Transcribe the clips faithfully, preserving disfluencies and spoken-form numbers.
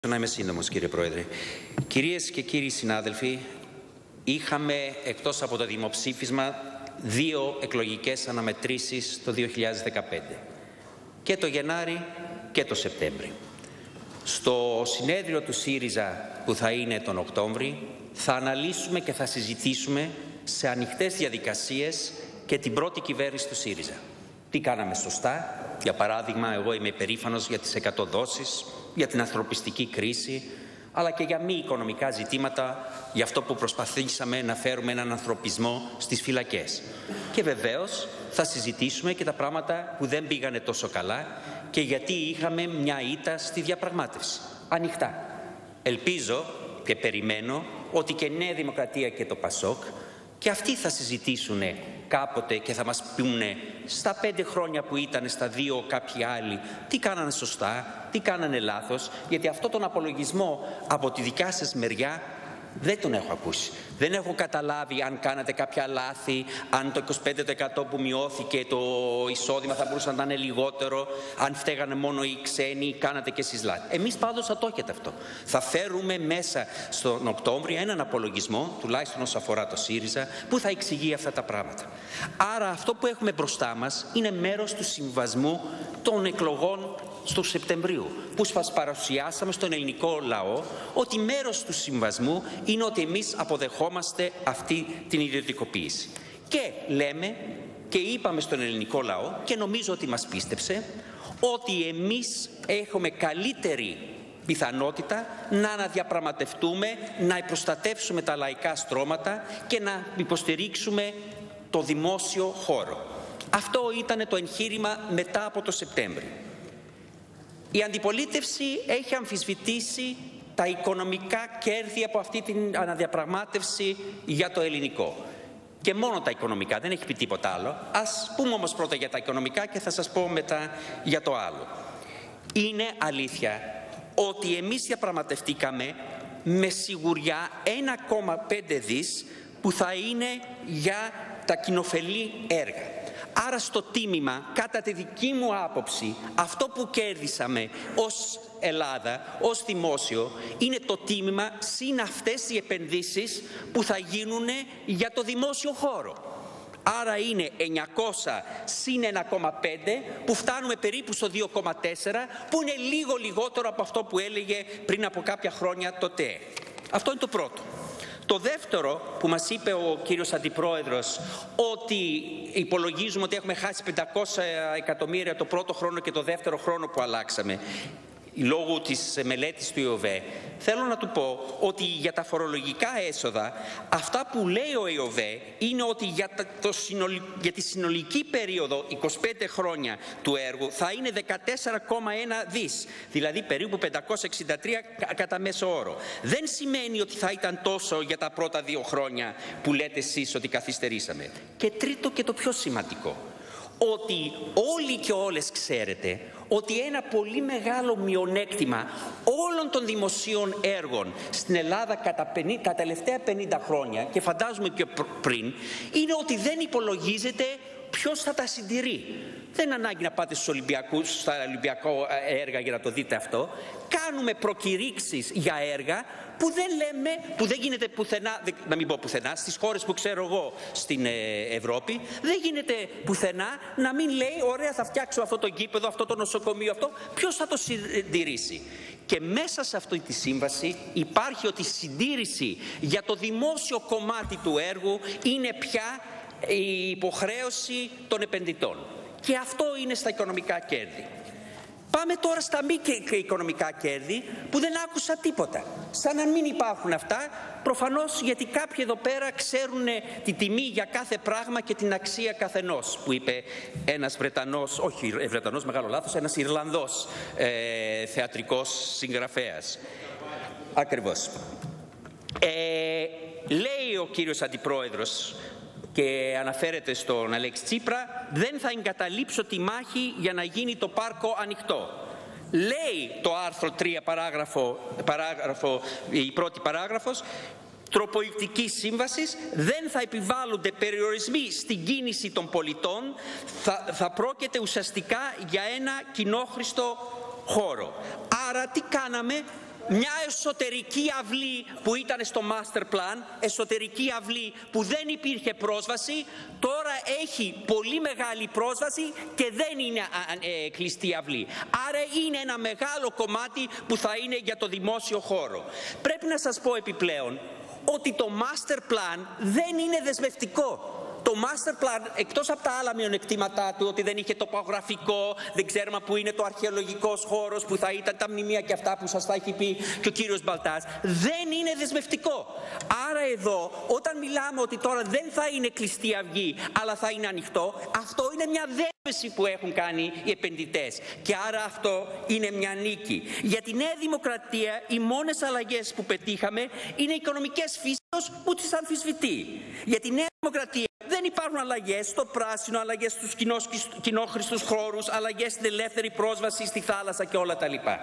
Να είμαι σύντομος, κύριε Πρόεδρε. Κυρίες και κύριοι συνάδελφοι, είχαμε εκτός από το δημοψήφισμα δύο εκλογικές αναμετρήσεις το δύο χιλιάδες δεκαπέντε. Και το Γενάρη και το Σεπτέμβρη. Στο συνέδριο του ΣΥΡΙΖΑ που θα είναι τον Οκτώβρη θα αναλύσουμε και θα συζητήσουμε σε ανοιχτές διαδικασίες και την πρώτη κυβέρνηση του ΣΥΡΙΖΑ. Τι κάναμε σωστά, για παράδειγμα, εγώ είμαι υπερήφανος για τις εκατό δόσεις, για την ανθρωπιστική κρίση, αλλά και για μη οικονομικά ζητήματα, για αυτό που προσπαθήσαμε να φέρουμε έναν ανθρωπισμό στις φυλακές. Και βεβαίως θα συζητήσουμε και τα πράγματα που δεν πήγανε τόσο καλά και γιατί είχαμε μια ήττα στη διαπραγμάτευση. Ανοιχτά. Ελπίζω και περιμένω ότι και η Νέα Δημοκρατία και το ΠΑΣΟΚ και αυτοί θα συζητήσουν κάποτε και θα μας πούνε στα πέντε χρόνια που ήταν στα δύο κάποιοι άλλοι τι κάνανε σωστά, τι κάνανε λάθος, γιατί αυτό τον απολογισμό από τη δικιά σας μεριά δεν τον έχω ακούσει. Δεν έχω καταλάβει αν κάνατε κάποια λάθη, αν το είκοσι πέντε τοις εκατό που μειώθηκε το εισόδημα θα μπορούσε να είναι λιγότερο, αν φταίγανε μόνο οι ξένοι ή κάνατε και εσείς λάθη. Εμείς πάντως θα το έχετε αυτό. Θα φέρουμε μέσα στον Οκτώβριο έναν απολογισμό, τουλάχιστον όσο αφορά το ΣΥΡΙΖΑ, που θα εξηγεί αυτά τα πράγματα. Άρα αυτό που έχουμε μπροστά μας είναι μέρος του συμβασμού των εκλογών του Σεπτεμβρίου, που σας παρουσιάσαμε στον ελληνικό λαό ότι μέρος του συμβασμού είναι ότι εμείς αποδεχόμαστε αυτή την ιδιωτικοποίηση. Και λέμε και είπαμε στον ελληνικό λαό και νομίζω ότι μας πίστεψε ότι εμείς έχουμε καλύτερη πιθανότητα να αναδιαπραγματευτούμε, να προστατεύσουμε τα λαϊκά στρώματα και να υποστηρίξουμε το δημόσιο χώρο. Αυτό ήταν το εγχείρημα μετά από το Σεπτέμβριο. Η αντιπολίτευση έχει αμφισβητήσει τα οικονομικά κέρδη από αυτή την αναδιαπραγμάτευση για το ελληνικό. Και μόνο τα οικονομικά, δεν έχει πει τίποτα άλλο. Ας πούμε όμως πρώτα για τα οικονομικά και θα σας πω μετά για το άλλο. Είναι αλήθεια ότι εμείς διαπραγματευτήκαμε με σιγουριά ένα κόμμα πέντε δις που θα είναι για τα κοινοφελή έργα. Άρα στο τίμημα, κατά τη δική μου άποψη, αυτό που κέρδισαμε ως Ελλάδα, ως δημόσιο, είναι το τίμημα συν αυτές οι επενδύσεις που θα γίνουν για το δημόσιο χώρο. Άρα είναι εννιακόσια συν ένα κόμμα πέντε που φτάνουμε περίπου στο δύο κόμμα τέσσερα που είναι λίγο λιγότερο από αυτό που έλεγε πριν από κάποια χρόνια το ΤΕ. Αυτό είναι το πρώτο. Το δεύτερο που μας είπε ο κύριος Αντιπρόεδρος, ότι υπολογίζουμε ότι έχουμε χάσει πεντακόσια εκατομμύρια το πρώτο χρόνο και το δεύτερο χρόνο που αλλάξαμε, λόγω της μελέτης του ΙΟΒΕ, θέλω να του πω ότι για τα φορολογικά έσοδα, αυτά που λέει ο ΙΟΒΕ είναι ότι για, το συνολ, για τη συνολική περίοδο είκοσι πέντε χρόνια του έργου θα είναι δεκατέσσερα κόμμα ένα δις, δηλαδή περίπου πεντακόσια εξήντα τρία κατά μέσο όρο. Δεν σημαίνει ότι θα ήταν τόσο για τα πρώτα δύο χρόνια που λέτε εσείς ότι καθυστερήσαμε. Και τρίτο και το πιο σημαντικό, ότι όλοι και όλες ξέρετε ότι ένα πολύ μεγάλο μειονέκτημα όλων των δημοσίων έργων στην Ελλάδα κατά πενήντα, τα τελευταία πενήντα χρόνια και φαντάζομαι και πριν, είναι ότι δεν υπολογίζεται ποιος θα τα συντηρεί. Δεν ανάγκη να πάτε στους Ολυμπιακούς, στα Ολυμπιακά έργα για να το δείτε αυτό. Κάνουμε προκηρύξεις για έργα που δεν λέμε, που δεν γίνεται πουθενά, να μην πω πουθενά, στις χώρες που ξέρω εγώ στην Ευρώπη, δεν γίνεται πουθενά να μην λέει ωραία θα φτιάξω αυτό το γήπεδο, αυτό το νοσοκομείο, αυτό, ποιος θα το συντηρήσει. Και μέσα σε αυτή τη σύμβαση υπάρχει ότι η συντήρηση για το δημόσιο κομμάτι του έργου είναι πια η υποχρέωση των επενδυτών. Και αυτό είναι στα οικονομικά κέρδη. Πάμε τώρα στα μη οικονομικά κέρδη που δεν άκουσα τίποτα. Σαν να μην υπάρχουν αυτά, προφανώς γιατί κάποιοι εδώ πέρα ξέρουν τη τιμή για κάθε πράγμα και την αξία καθενός, που είπε ένας Βρετανός, όχι Βρετανός, μεγάλο λάθος, ένας Ιρλανδός ε, θεατρικός συγγραφέας. Ακριβώς. Ε, λέει ο κύριος Αντιπρόεδρος και αναφέρεται στον Αλέξη Τσίπρα, δεν θα εγκαταλείψω τη μάχη για να γίνει το πάρκο ανοιχτό. Λέει το άρθρο τρία παράγραφο, παράγραφο, η πρώτη παράγραφος, τροποποιητικής σύμβασης, δεν θα επιβάλλονται περιορισμοί στην κίνηση των πολιτών, θα, θα πρόκειται ουσιαστικά για ένα κοινόχρηστο χώρο. Άρα τι κάναμε? μια εσωτερική αυλή που ήταν στο master plan, εσωτερική αυλή που δεν υπήρχε πρόσβαση, τώρα έχει πολύ μεγάλη πρόσβαση και δεν είναι ε, κλειστή αυλή. Άρα είναι ένα μεγάλο κομμάτι που θα είναι για το δημόσιο χώρο. Πρέπει να σας πω επιπλέον ότι το master plan δεν είναι δεσμευτικό. Το master plan, εκτός από τα άλλα μειονεκτήματά του, ότι δεν είχε τοπογραφικό, δεν ξέρουμε που είναι το αρχαιολογικός χώρος, που θα ήταν τα μνημεία και αυτά που σας θα έχει πει και ο κύριος Μπαλτάς, δεν είναι δεσμευτικό. Άρα εδώ, όταν μιλάμε ότι τώρα δεν θα είναι κλειστή αυγή, αλλά θα είναι ανοιχτό, αυτό είναι μια δέσμευση που έχουν κάνει οι επενδυτές. Και άρα αυτό είναι μια νίκη. Για τη Νέα Δημοκρατία, οι μόνες αλλαγές που πετύχαμε είναι οικονομικές φύσεως που τις αμφισβητεί. Για τη Νέα Δημοκρατία δεν υπάρχουν αλλαγές στο πράσινο, αλλαγές στους κοινόχρηστους χώρους, αλλαγές στην ελεύθερη πρόσβαση στη θάλασσα και όλα τα λοιπά.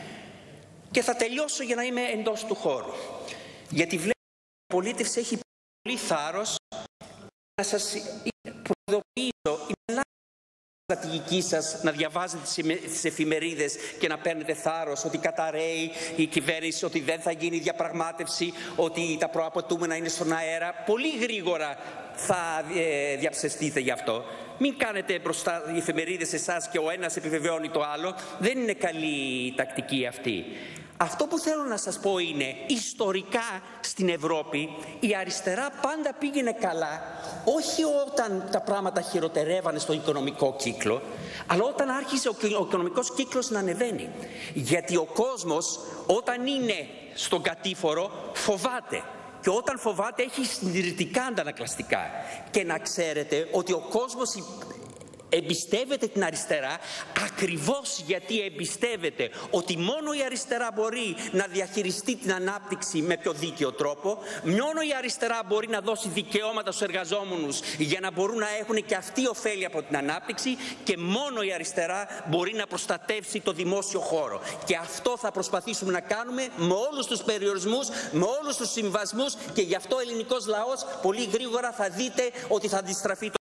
Και θα τελειώσω για να είμαι εντός του χώρου. Γιατί βλέπω ότι η πολίτευση έχει πολύ θάρρος. Να σας προειδοποιήσω, η Ελλάδα στρατηγική σας να διαβάζετε τις εφημερίδες και να παίρνετε θάρρος ότι καταρρέει η κυβέρνηση, ότι δεν θα γίνει διαπραγμάτευση, ότι τα προαπαιτούμενα είναι στον αέρα. Πολύ γρήγορα θα ε, διαψευστείτε γι' αυτό. Μην κάνετε μπροστά οι εφημερίδες εσάς και ο ένας επιβεβαιώνει το άλλο. Δεν είναι καλή η τακτική αυτή. Αυτό που θέλω να σας πω είναι, ιστορικά στην Ευρώπη η αριστερά πάντα πήγαινε καλά, όχι όταν τα πράγματα χειροτερεύανε στο οικονομικό κύκλο, αλλά όταν άρχισε ο οικονομικός κύκλος να ανεβαίνει. Γιατί ο κόσμος όταν είναι στον κατήφορο φοβάται. Και όταν φοβάται έχει συντηρητικά αντανακλαστικά. Και να ξέρετε ότι ο κόσμος εμπιστεύεται την αριστερά ακριβώς γιατί εμπιστεύεται ότι μόνο η αριστερά μπορεί να διαχειριστεί την ανάπτυξη με πιο δίκαιο τρόπο, μόνο η αριστερά μπορεί να δώσει δικαιώματα στους εργαζόμενους για να μπορούν να έχουν και αυτοί ωφέλη από την ανάπτυξη και μόνο η αριστερά μπορεί να προστατεύσει το δημόσιο χώρο. Και αυτό θα προσπαθήσουμε να κάνουμε με όλους τους περιορισμούς, με όλους τους συμβασμούς και γι' αυτό ο ελληνικός λαός πολύ γρήγορα θα δείτε ότι θα αντιστραφεί το